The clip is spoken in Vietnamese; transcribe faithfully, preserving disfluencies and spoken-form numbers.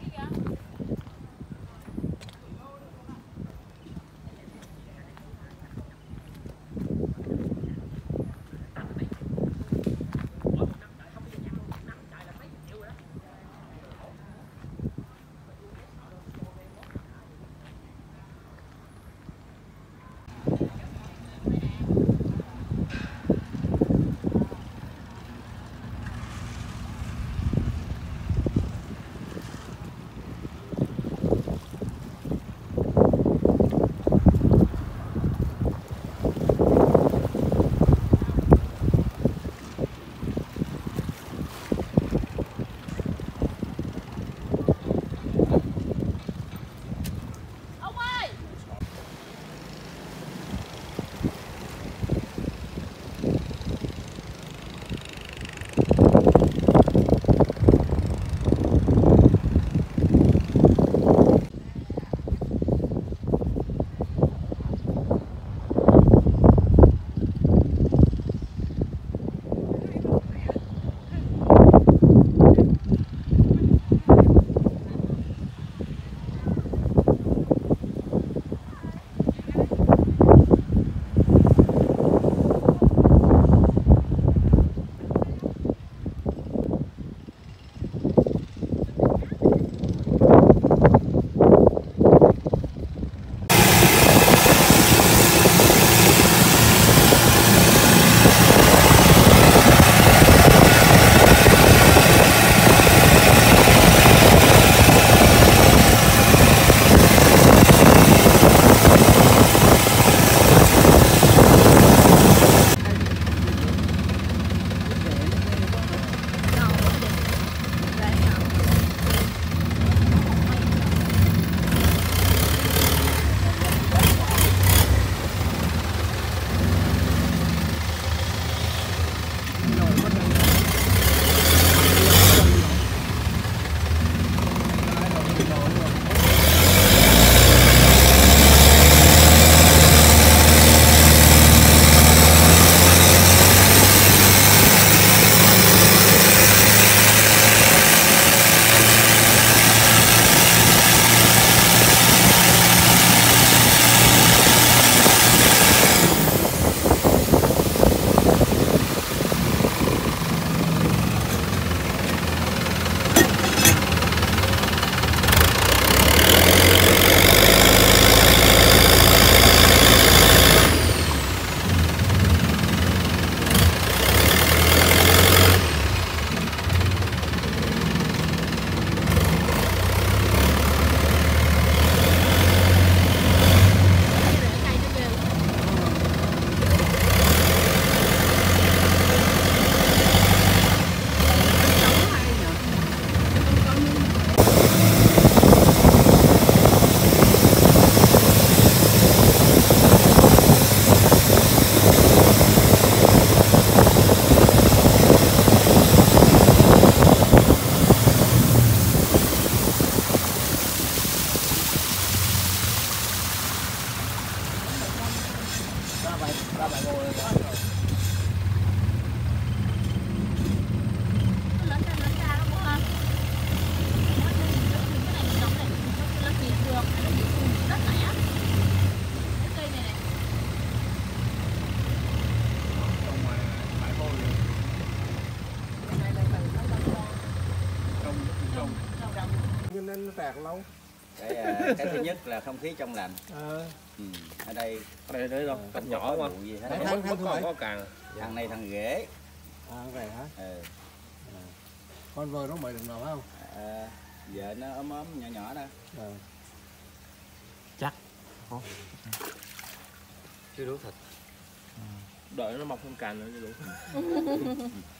nên nó tạt lâu. Cái, cái thứ nhất là không khí trong lành. Ờ. Ừ. Ở đây ở đây đấy đâu, cắt nhỏ mà. Thằng thằng thằng còn có càng. Thằng này thằng ghế. À vậy hả? Ừ. À. Con vợ nó mời được nào không? À, vợ nó ốm ốm nhỏ nhỏ đó. À. Chắc. Không. Chưa đủ thịt. Đợi nó mọc thêm càng nữa cho đủ.